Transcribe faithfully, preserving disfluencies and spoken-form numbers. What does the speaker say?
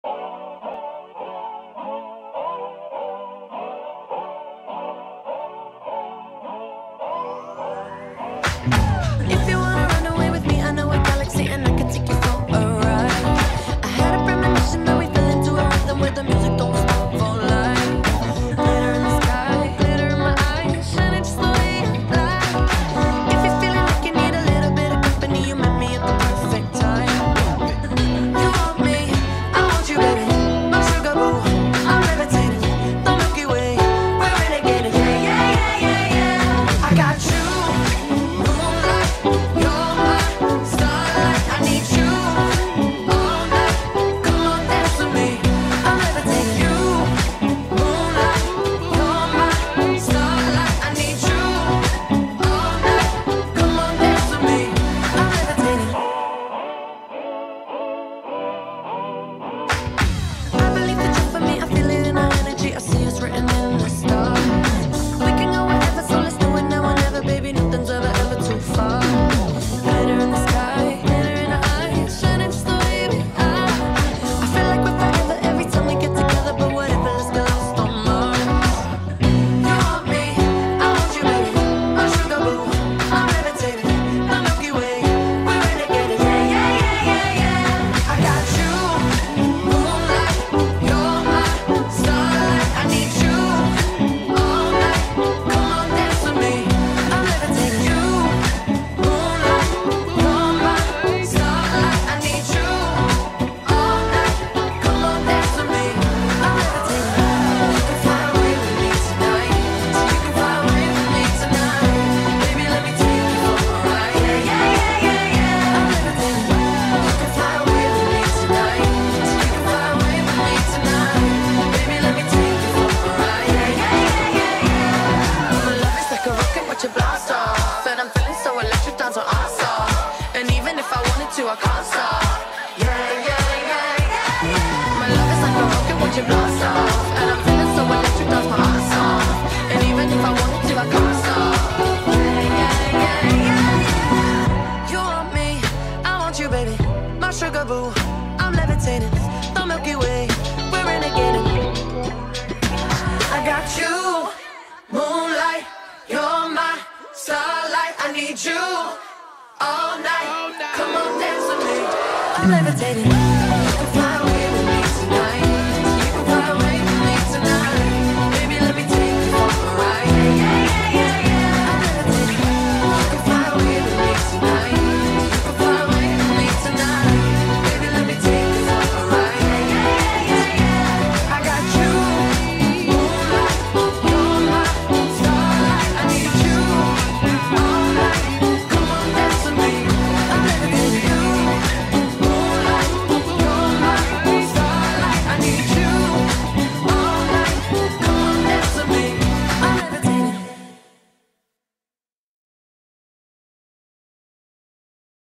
If you wanna run away with me, I know a galaxy and I can take you for a ride. I had a premonition that we fell into a rhythm where the music don't stop for life. Glitter in the sky, glitter in my eyes, shining just the way I like. If you're feeling like you need a little bit of company, you met me at the perfect time. You want me, I want you, baby. My sugar boo, I'm levitating. The Milky Way, we're renegading. Yeah, yeah, yeah, yeah, yeah. I got you. I can't stop. Yeah, yeah, yeah, yeah. My love is like a rocket, watch it blast off. And I'm feeling so electric, that's my heart's off. And even if I wanted to, I can't stop. Yeah, yeah, yeah, yeah. You want me, I want you, baby. My sugar boo, I'm levitating. The Milky Way, we're renegading. I got you, moonlight. You're my starlight. I need you all night. Come on, dance with me. I'm levitating.